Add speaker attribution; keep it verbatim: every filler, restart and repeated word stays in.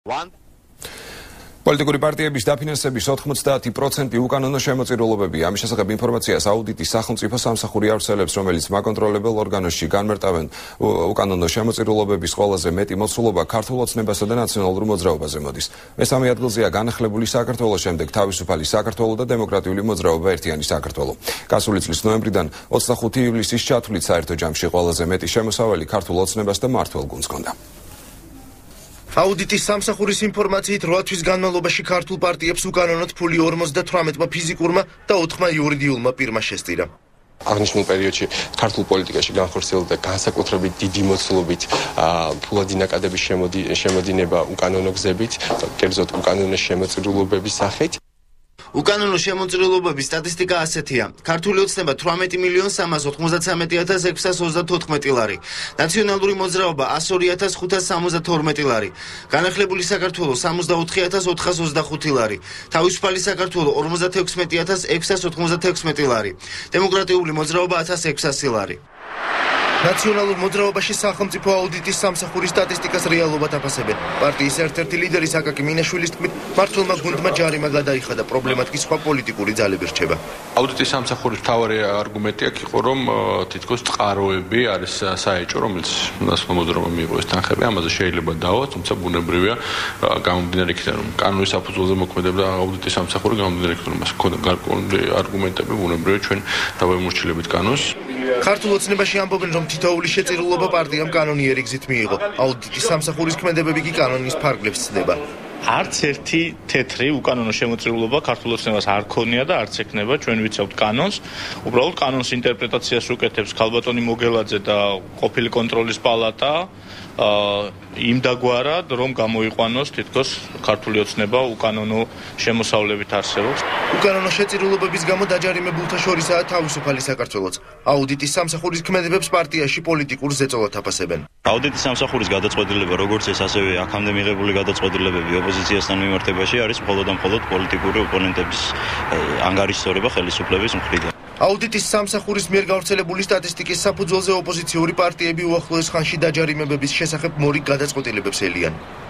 Speaker 1: პოლიტიკური პარტიების დაფინანსების ოთხმოცდაათი პროცენტი უკანონო შემოწირულობებია. ამის შესახებ ინფორმაციას აუდიტის სახელმწიფო სამსახური ავრცელებს, რომელიც მაკონტროლებელ ორგანოში განმარტავენ უკანონო შემოწირულობების ყველაზე მეტი მოცულობა ქართულ ოცნებასა და ნაციონალურ მოძრაობაზე მოდის. მესამე ადგილზეა განახლებული საქართველოს შემდეგ თავისუფალი საქართველო და დემოკრატიული მოძრაობა ერთიანი საქართველო. გასული წლის ნოემბრიდან ოცდახუთი ივლისის ჩათვლით საერთო ჯამში ყველაზე მეტი შემოსავალი ქართულ ოცნებას და მმართველ გუნდს ჰქონდა.
Speaker 2: აუდიტის სამსახურის ინფორმაციით რვა თვის განმავლობაში ქართულ პარტიებს უკანონოდ ფული ორმოცდათვრამეტმა ფიზიკურმა და ოთხმა იურიდიულმა პირმა შესწირა.
Speaker 3: აღნიშნულ პერიოდში ქართულ პოლიტიკაში განხორციელდა განსაკუთრებით დიდი მოცულობით ფულადი ნაკადების შემოდინება უკანონო გზებით, კერძოდ უკანონო შემოწირულობების სახით.
Speaker 2: უკანონო შემოწირულობების სტატისტიკა ასეთია. ქართული ოცნება თვრამეტი მილიონი სამას ოთხმოცდათვრამეტი ათას ექვსას ოცდათოთხმეტი ლარი. ნაციონალური მოძრაობა ასი ათას ხუთას სამოცდათორმეტი ლარი. განახლებული საქართველო სამოცდაოთხი ათას ოთხას ოცდახუთი ლარი. თავისუფალი საქართველო ორმოცდათექვსმეტი ათას ექვსას ოთხმოცდათექვსმეტი ლარი. დემოკრატიული მოძრაობა ათას ექვსასი ლარი. ნაციონალურ მოძრაობაში სახელმწიფო აუდიტის სამსახურის სტატისტიკას რეალობად აფასებენ. პარტიის ერთ-ერთი ლიდერი აკაკი მინაშვილის თქმით, მმართველმა გუნდმა ჯარიმა გადაიხადა, პრობლემად კი სხვა პოლიტიკური ძალები რჩება.
Speaker 4: აუდიტის სამსახურის მთავარი არგუმენტი აქ იყო, რომ თითქოს წყაროები არის საეჭვო, რომელიც ნაციონალურ მოძრაობამ მიიღო ეს თანხები, ამაზე შეიძლება დავას, თუმცა ბუნებრივია გამომდინარე იქიდან, რომ კანონის საფუძველზე მოქმედებდა აუდიტის სამსახური, გამომდინარე იქიდან, რომ მას ჰქონდა გარკვეული არგუმენტები, ბუნებრივია ჩვენ დავემორჩილებით კანონს.
Speaker 2: ქართულ ოცნებაში ამბობენ, რომ თითოეული შეწირულობა პარტიამ კანონიერი გზით მიიღო. აუდიტის სამსახურის ქმედებები კი კანონის ფარგლებს ცდება.
Speaker 5: არც ერთი თეთრი უკანონო შემოწირულობა ქართულ ოცნებას არ ქონია და არც ექნება, ჩვენ ვიცავთ კანონს. უბრალოდ კანონის ინტერპრეტაციას უკეთებს ქალბატონი მოგელაძე და ყოფილი კონტროლის პალატა. იმ დაგვარად, რომ გამოიყვანოს თითქოს ქართული ოცნება უკანონო შემოსავლებით არსებობს.
Speaker 2: უკანონო შეწირულობების გამო დაჯარიმებულთა შორისაა თავისუფალი საქართველოც. აუდიტის სამსახურის ქმედებებს პარტიაში პოლიტიკურ ზეწოლად აფასებენ.
Speaker 6: აუდიტის სამსახურის გადაწყვეტილება, როგორც ეს ასევე აქამდე მიღებული გადაწყვეტილებები ოპოზიციასთან მიმართებაში არის მხოლოდ და მხოლოდ პოლიტიკური ოპონენტების ანგარიშსწორება ხელისუფლების მხრიდან.
Speaker 2: აუდიტის სამსახურის მიერ გავრცელებული სტატისტიკის საფუძველზე ოპოზიციური პარტიები უახლოეს ხანში დაჯარიმებების შესახებ მორიგ გადაწყვეტილებებს ელიან.